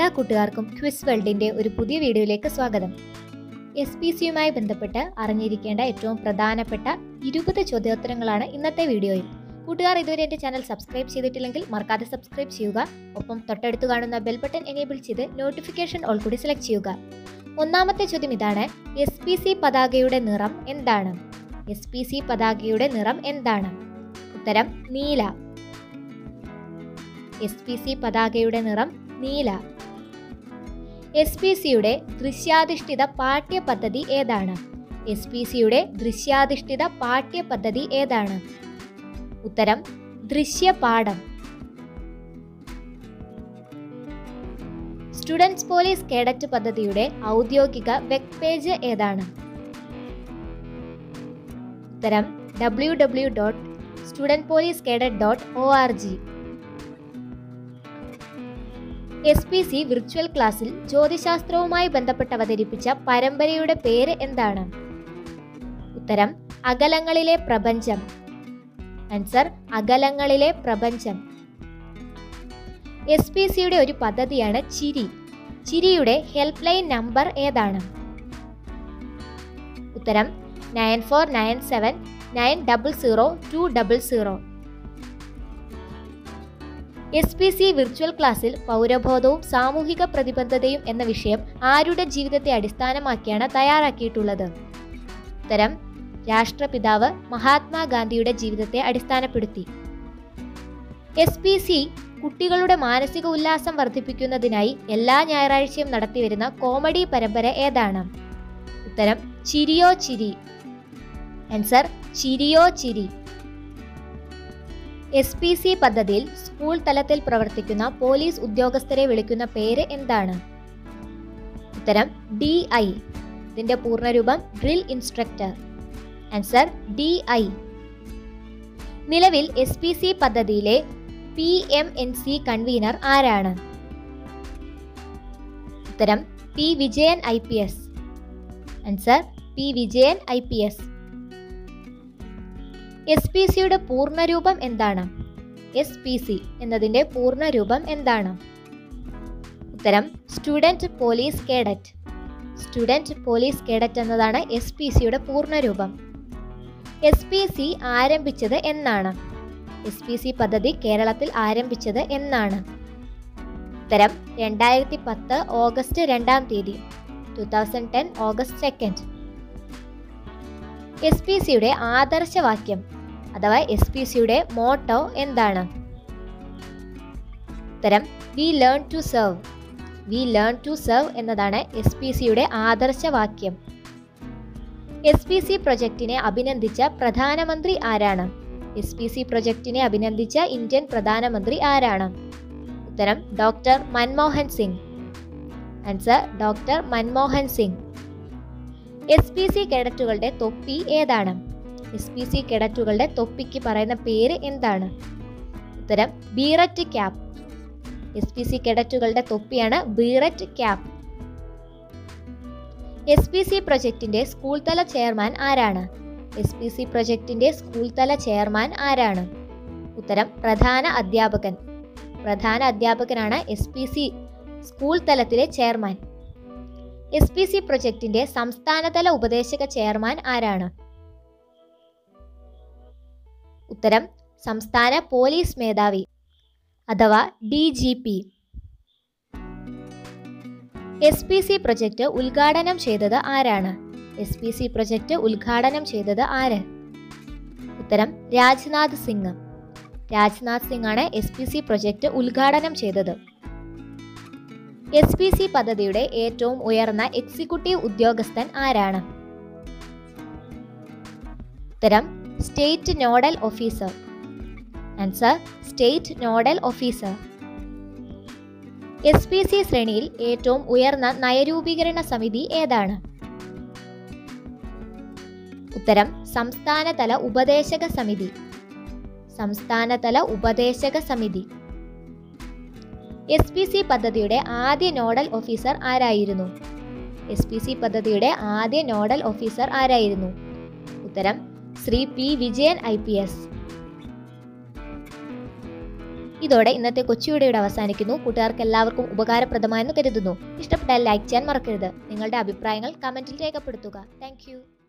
എല്ലാ കൂട്ടുകാർക്കും ക്വിസ് വേൾഡിന്റെ ഒരു പുതിയ വീഡിയോയിലേക്ക് സ്വാഗതം. SPCയുമായി ബന്ധപ്പെട്ട് അറിഞ്ഞിരിക്കേണ്ട ഏറ്റവും പ്രധാനപ്പെട്ട 20 ചോദ്യോത്തരങ്ങളാണ് ഇന്നത്തെ വീഡിയോയിൽ. കൂട്ടുകാർ ഇതുവരെ എൻ്റെ ചാനൽ സബ്സ്ക്രൈബ് ചെയ്തിട്ടില്ലെങ്കിൽ മറക്കാതെ സബ്സ്ക്രൈബ് ചെയ്യുക. ഒപ്പം തൊട്ടടുത്ത് കാണുന്ന ബെൽ ബട്ടൺ എനേബിൾ ചെയ്ത് നോട്ടിഫിക്കേഷൻ ഓൾ കൂടി സെലക്ട് ചെയ്യുക. ഒന്നാമത്തെ ചോദ്യം ഇതാണ്: SPC പതാകയുടെ നിറം എന്താണ്? SPC പതാകയുടെ നിറം എന്താണ്? ഉത്തരം നീല. SPC പതാകയുടെ നിറം നീല. SPCയുടെ ദൃശ്യാധിഷ്ഠിത പാഠ്യപദ്ധതി ഏതാണ്? SPCയുടെ ദൃശ്യാധിഷ്ഠിത പാഠ്യപദ്ധതി ഏതാണ്? ഉത്തരം ദൃശ്യപാഠം. സ്റ്റുഡൻസ് പോലീസ് കേഡറ്റ് പദ്ധതിയുടെ ഔദ്യോഗിക വെബ് പേജ് ഏതാണ്? ഉത്തരം www.studentpolicecadet.org. SPC വിർച്വൽ ക്ലാസ്സിൽ ജ്യോതിശാസ്ത്രവുമായി ബന്ധപ്പെട്ട് അവതരിപ്പിച്ച പരമ്പരയുടെ പേര് എന്താണ്? ഉത്തരം അകലങ്ങളിലെ പ്രപഞ്ചം. ആൻസർ അകലങ്ങളിലെ പ്രപഞ്ചം. SPCയുടെ ഒരു പദ്ധതിയാണ് ചിരി. ചിരിയുടെ ഹെൽപ്പ് ലൈൻ നമ്പർ ഏതാണ്? ഉത്തരം 9497900200. SPC വിർച്വൽ ക്ലാസ്സിൽ പൗരബോധവും സാമൂഹിക പ്രതിബദ്ധതയും എന്ന വിഷയം ആരുടെ ജീവിതത്തെ അടിസ്ഥാനമാക്കിയാണ് തയ്യാറാക്കിയിട്ടുള്ളത്? ഉത്തരം രാഷ്ട്രപിതാവ് മഹാത്മാഗാന്ധിയുടെ ജീവിതത്തെ അടിസ്ഥാനപ്പെടുത്തി. SPC കുട്ടികളുടെ മാനസിക ഉല്ലാസം വർദ്ധിപ്പിക്കുന്നതിനായി എല്ലാ ഞായറാഴ്ചയും നടത്തിവരുന്ന കോമഡി പരമ്പര ഏതാണ്? ഉത്തരം ചിരിയോ ചിരി. ആൻസർ ചിരിയോ ചിരി. SPC പദ്ധതിയിൽ സ്കൂൾ തലത്തിൽ പ്രവർത്തിക്കുന്ന പോലീസ് ഉദ്യോഗസ്ഥരെ വിളിക്കുന്ന പേര് എന്താണ്? ഉത്തരം DI. ഇതിന്റെ പൂർണ്ണരൂപം ഡ്രിൽ ഇൻസ്ട്രക്ടർ. Answer DI. നിലവിൽ SPC പദ്ധതിയിലെ PMNC കൺവീനർ ആരാണ്? ഉത്തരം P. Vijayan IPS. Answer P. Vijayan IPS. SPCയുടെ പൂർണ്ണരൂപം എന്താണ്? SPC എന്നതിന്റെ പൂർണ്ണരൂപം എന്താണ്? ഉത്തരം student police cadet. Student police cadet എന്നതാണ് SPCയുടെ പൂർണ്ണരൂപം. SPC ആരംഭിച്ചത് എന്നാണ്? SPC പദ്ധതി കേരളത്തിൽ ആരംഭിച്ചത് എന്നാണ്? ഉത്തരം 2010 ഓഗസ്റ്റ് 2 2010 ഓഗസ്റ്റ് 2. SPCയുടെ ആദർശവാക്യം അഥവാ SPCയുടെ മോട്ടോ എന്താണ്? ഉത്തരം we learn to serve. We learn to serve എന്നതാണ് SPCയുടെ ആദർശവാക്യം. SPC പ്രൊജക്ടിനെ അഭിനന്ദിച്ച പ്രധാനമന്ത്രി ആരാണ്? SPC പ്രൊജക്ടിനെ അഭിനന്ദിച്ച ഇന്ത്യൻ പ്രധാനമന്ത്രി ആരാണ്? ഉത്തരം doctor Manmohan Singh. Answer doctor Manmohan Singh. SPC കേഡറ്റുകളുടെ തൊപ്പി ഏതാണ്? SPC കേഡറ്റുകളുടെ തൊപ്പിക്ക് പറയുന്ന പേര് എന്താണ്? ഉത്തരം ബീററ്റ് ക്യാപ്പ്. SPC കേഡറ്റുകളുടെ തൊപ്പിയാണ് ബീററ്റ് ക്യാപ്പ്. SPC പ്രൊജക്ടിന്റെ സ്കൂൾ തല ചെയർമാൻ ആരാണ്? SPC പ്രൊജക്ടിന്റെ സ്കൂൾ തല ചെയർമാൻ ആരാണ്? ഉത്തരം പ്രധാന അധ്യാപകൻ. പ്രധാന അധ്യാപകനാണ് SPC സ്കൂൾ തലത്തിലെ ചെയർമാൻ. SPC പ്രൊജക്ടിന്റെ സംസ്ഥാനതല ഉപദേശക ചെയർമാൻ ആരാണ്? ഉത്തരം സംസ്ഥാന പോലീസ് മേധാവി അഥവാ DGP. SPC പ്രൊജക്ട് ഉദ്ഘാടനം ചെയ്തത് ആരാണ്? SPC പ്രൊജക്ട് ഉദ്ഘാടനം ചെയ്തത് ആര്? ഉത്തരം രാജ്നാഥ് സിംഗ്. രാജ്നാഥ് സിംഗ് ആണ് SPC പ്രൊജക്ട് ഉദ്ഘാടനം ചെയ്തത്. SPC പദ്ധതിയുടെ ഏറ്റവും ഉയർന്ന എക്സിക്യൂട്ടീവ് ഉദ്യോഗസ്ഥൻ ആരാണ്? ഉത്തരം state nodal officer. Answer state nodal officer. SPC ശ്രേണിയിൽ ഏറ്റവും ഉയർന്ന നയരൂപീകരണ സമിതി ഏതാണ്? ഉത്തരം സംസ്ഥാനതല ഉപദേശക സമിതി. സംസ്ഥാനതല ഉപദേശക സമിതി. SPC പദ്ധതിയുടെ ആദ്യ നോഡൽ ഓഫീസർ ആരായിരുന്നു? SPC പദ്ധതിയുടെ ആദ്യ നോഡൽ ഓഫീസർ ആരായിരുന്നു? ഉത്തരം ശ്രീ P. വിജയൻ IPS. ഇതോടെ ഇന്നത്തെ കൊച്ചു വീഡിയോ ഇവിടെ അവസാനിക്കുന്നു. കൂട്ടുകാർക്ക് എല്ലാവർക്കും ഉപകാരപ്രദമായെന്ന് കരുതുന്നു. ഇഷ്ടപ്പെട്ടാൽ ലൈക്ക് ചെയ്യാൻ മറക്കരുത്. നിങ്ങളുടെ അഭിപ്രായങ്ങൾ കമന്റിൽ രേഖപ്പെടുത്തുക. താങ്ക്